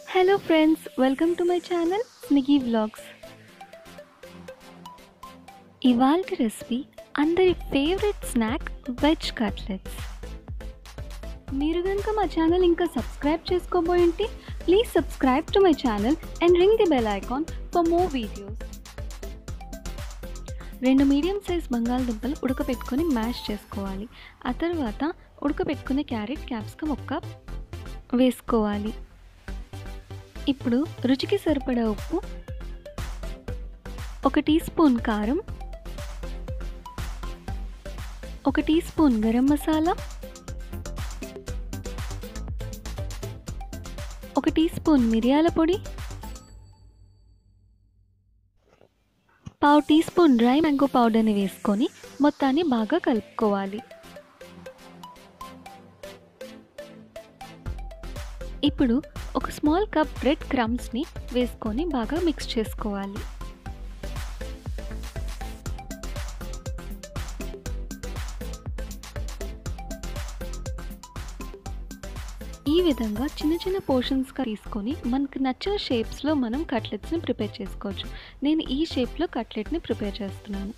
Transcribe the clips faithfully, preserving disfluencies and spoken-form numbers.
Hello friends, welcome to my channel Sniggy Vlogs. ఇవాల్టి recipe అందరి favourite snack veg cutlets. మీరు కనుక మా ఛానల్ ఇంకా సబ్స్క్రైబ్ చేసుకోబోయింటే please subscribe to my channel and ring the bell icon for more videos. రెండు medium size బంగాళదుంపలు ఉడకపెట్టుకొని మ్యాష్ చేసుకోవాలి. ఆ తర్వాత ఉడకపెట్టుకునే క్యారెట్ క్యాప్సికమ్ ఒక్క వేసుకోవాలి. ఇప్పుడు రుచికి సరిపడా ఉప్పు, ఒక టీ స్పూన్ కారం, ఒక టీ స్పూన్ గరం మసాలా, ఒక టీ స్పూన్ మిరియాల పొడి, పావు టీ స్పూన్ డ్రై మ్యాంగో పౌడర్ని వేసుకొని మొత్తాన్ని బాగా కలుపుకోవాలి. ఇప్పుడు ఒక స్మాల్ కప్ బ్రెడ్ క్రమ్స్ని వేసుకొని బాగా మిక్స్ చేసుకోవాలి. ఈ విధంగా చిన్న చిన్న పోర్షన్స్గా తీసుకొని మనకు నచ్చిన షేప్స్లో మనం కట్లెట్స్ని ప్రిపేర్ చేసుకోవచ్చు. నేను ఈ షేప్లో కట్లెట్ని ప్రిపేర్ చేస్తున్నాను.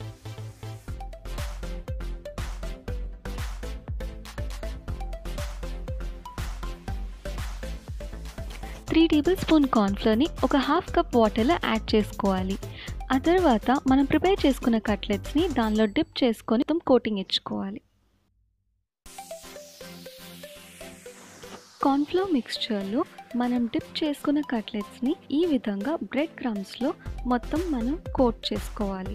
త్రీ టేబుల్ స్పూన్ కార్న్ఫ్లోర్ని ఒక హాఫ్ కప్ వాటర్లో యాడ్ చేసుకోవాలి. ఆ తర్వాత మనం ప్రిపేర్ చేసుకున్న కట్లెట్స్ని దానిలో డిప్ చేసుకొని మొత్తం కోటింగ్ ఇచ్చుకోవాలి. కార్న్ఫ్లోర్ మిక్స్చర్లో మనం డిప్ చేసుకున్న కట్లెట్స్ని ఈ విధంగా బ్రెడ్ క్రమ్స్లో మొత్తం మనం కోట్ చేసుకోవాలి.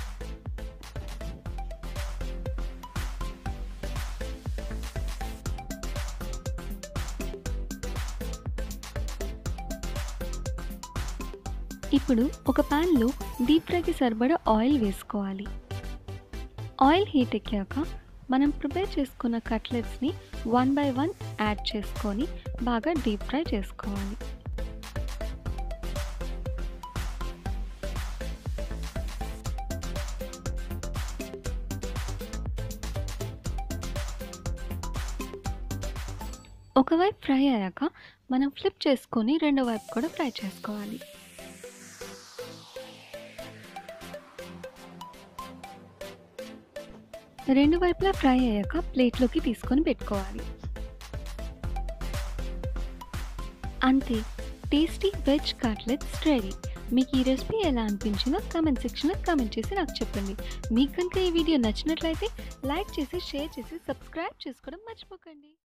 ఇప్పుడు ఒక ప్యాన్లో డీప్ ఫ్రైకి సరిపడా ఆయిల్ వేసుకోవాలి. ఆయిల్ హీట్ ఎక్కాక మనం ప్రిపేర్ చేసుకున్న కట్లెట్స్ని వన్ బై వన్ యాడ్ చేసుకొని బాగా డీప్ ఫ్రై చేసుకోవాలి. ఒకవైపు ఫ్రై అయ్యాక మనం ఫ్లిప్ చేసుకొని రెండో వైపు కూడా ఫ్రై చేసుకోవాలి. రెండు వైపులా ఫ్రై అయ్యాక ప్లేట్లోకి తీసుకొని పెట్టుకోవాలి. అంతే, టేస్టీ వెజ్ కట్లెట్స్ రెడీ. మీకు ఈ రెసిపీ ఎలా అనిపించిందో కామెంట్ సెక్షన్లో కామెంట్ చేసి నాకు చెప్పండి. మీకు కనుక ఈ వీడియో నచ్చినట్లయితే లైక్ చేసి, షేర్ చేసి, సబ్స్క్రైబ్ చేసుకోవడం మర్చిపోకండి.